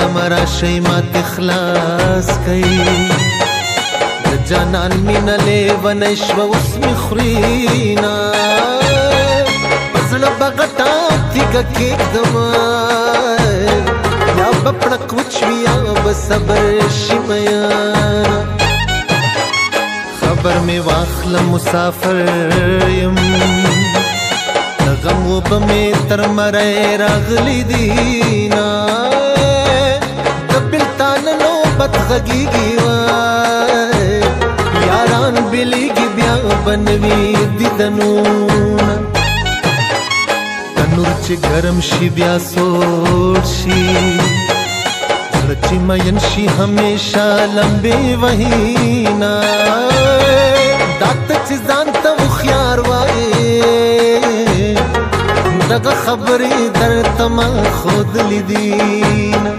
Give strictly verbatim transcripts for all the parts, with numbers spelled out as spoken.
عالم راشي مات اخلاص کئی جانان مینا لیوانی شوا اسمی خورینا پزڑا بغٹا تیگا کیک دمائی یا بپڑک وچوی یا بصبر شمیانا خبر میں واخل مسافر یم غم و بمی تر مرے راغلی دینا دبلتان نوبت غگیگی وای یاران بلیگی بیا بنوی دیدنونا تنور چی گرم شی بیا سوڑ شی زرچی مین شی ہمیشہ لمبی وحینا دات چی زانتا و خیار وائی دغه خبرې درته ما ښودلې دینه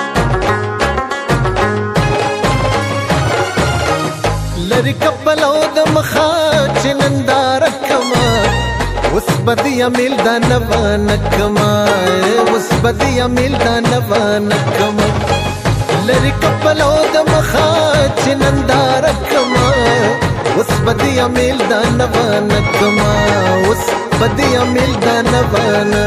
لرې کپل او د مخه چې ننداره کما اوس به د امیل دا نوانه کما اوس به د امیل دا نوانه کما لرې کپل او د مخه چې ننداره کما اوس به د امیل دا نوانه کما اوس بدی امیل دا نوانا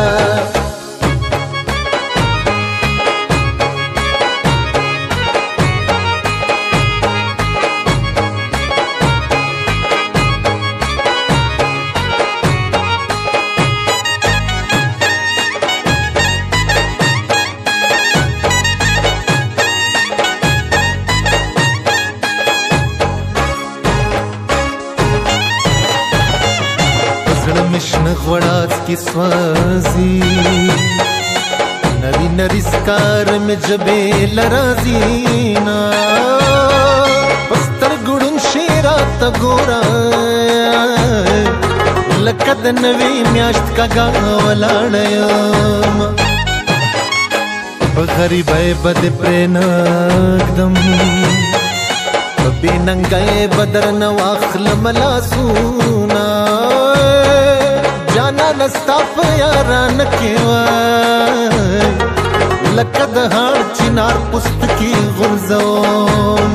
مشن غوڑات کی سوازی نری نری سکار میں جبے لرازینا پستر گڑن شیرات گورا لکد نوی میاشت کا گاولاڑیم بغریب بد پریناکدم بی ننگئے بدر نواخل ملاسونا جانا نستاپ یاران کیوای لکد ہاڑ چنار پست کی غرزوم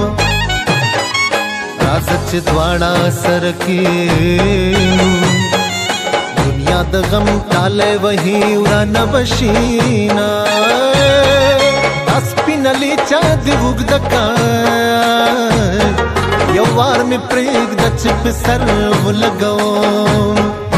رازچ دواڑا سر کینو دنیا دا غم ٹالے وہی وران بشینا داس پی نلی چا دی وگ دکای یوار میں پریگ دا چپ سر ولگوم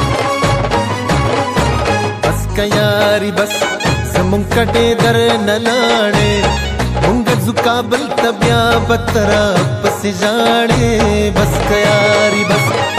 یاری بس زمون کٹے در نلاڑے مونگ زکابل تبیا بترا پس جاڑے بس یاری بس